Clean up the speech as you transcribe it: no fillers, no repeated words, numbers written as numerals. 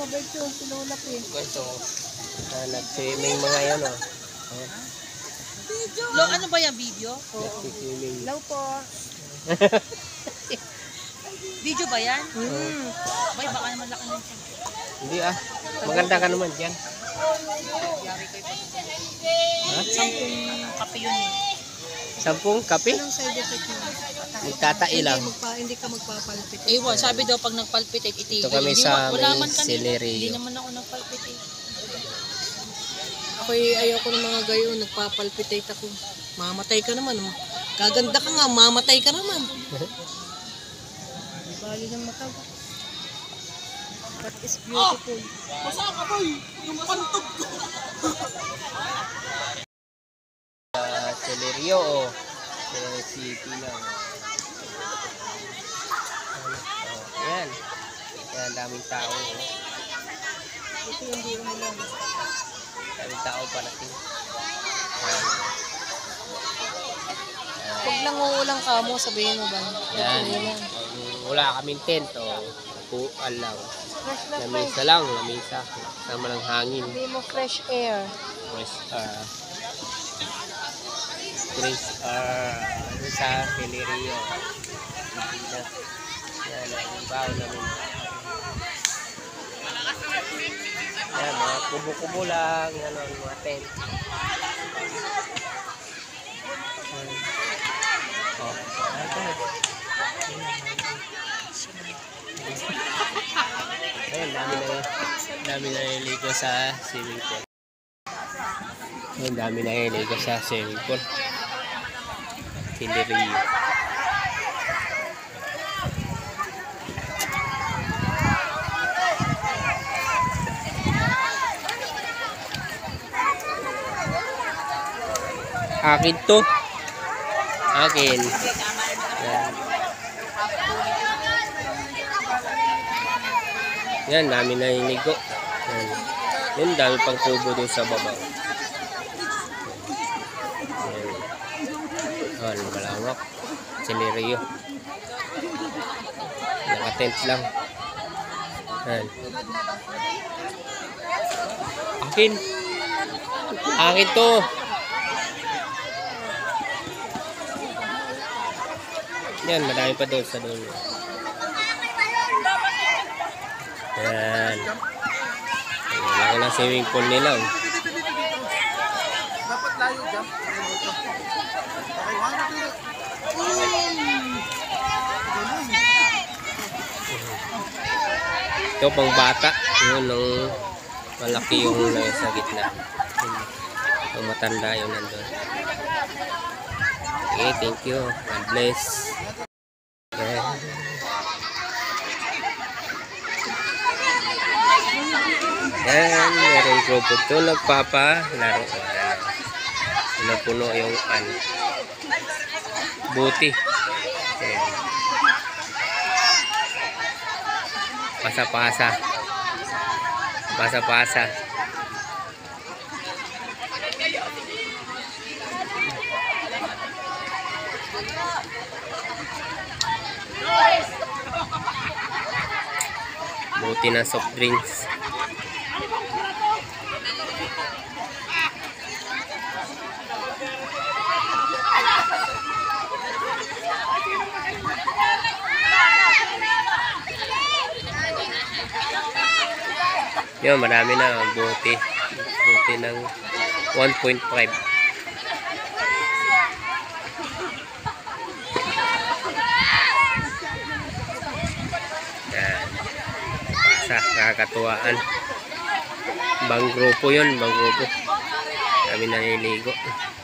nagpa-birthday si Lola po. Guys, nag-swimming mga yan, oh. Lo, ano ba yung video? Nag-swimming. Hello po. Video ba yan? Bay, baka naman laki ng siya. Hindi maganda ka naman dyan. Yari kayo pa. Ha? 10 kape yun eh. 10 kape? Anong side effect mo? Nagtatai lang. Hindi ka magpapalpit. Ewan, sabi daw pag nagpalpitate, itigil. Ito kami Hindi sa wala may man kanina. Celerio. Hindi naman ako nagpalpitate. Ako'y ayoko ng mga gayon, nagpapalpitate ako. Mamatay ka naman. Gaganda ka nga, mamatay ka naman. Bali ng mata. That is beautiful. Basa ka boy! Yung pantog ko! Celerio, oh. City lang. Ayan. Ayan, daming tao. Oh. Ito yung biro mo lang. Daming tao pa natin. Pag lang uulang ka mo, sabihin mo ba? Ayan. Wala kaming tent, oh. Puan lang. Lamisa lang, lamisa. Sama ng hangin. Hindi mo fresh air. Fresh ano sa Celerio. Yan, ang baho namin. Yan, mga kubo-kubo lang. Yan, mga tent. Oh, ayun, dami na niligo sa swimming pool. Ayun, dami na niligo sa swimming pool. Celerio. Akin to. Akin. Yan, dami na inigo. Yan, dami pang kubo doon sa baba. Yan, malawak. Celerio. Naka-tent lang. Yan. Akin. Akin to. Yan, madami pa doon sa doon. Yan. Laki ng swimming pool nila. Oh. Dapat layo dyan. Ito pang bata. Yun, nung malaki yung nasa gitna. Yung matanda yung nandun. Okay, thank you. God bless. Okay. Yan, meron grupo ito nagpapalaro. Napuno yung buti. Ayan. Pasa-pasa. Pasa-pasa. Buti ng soft drinks. Yun, marami na buti. Buti ng 1.5. Yan. Sa kakatuwaan. Bang grupo yun, bang grupo. Kami naliligo.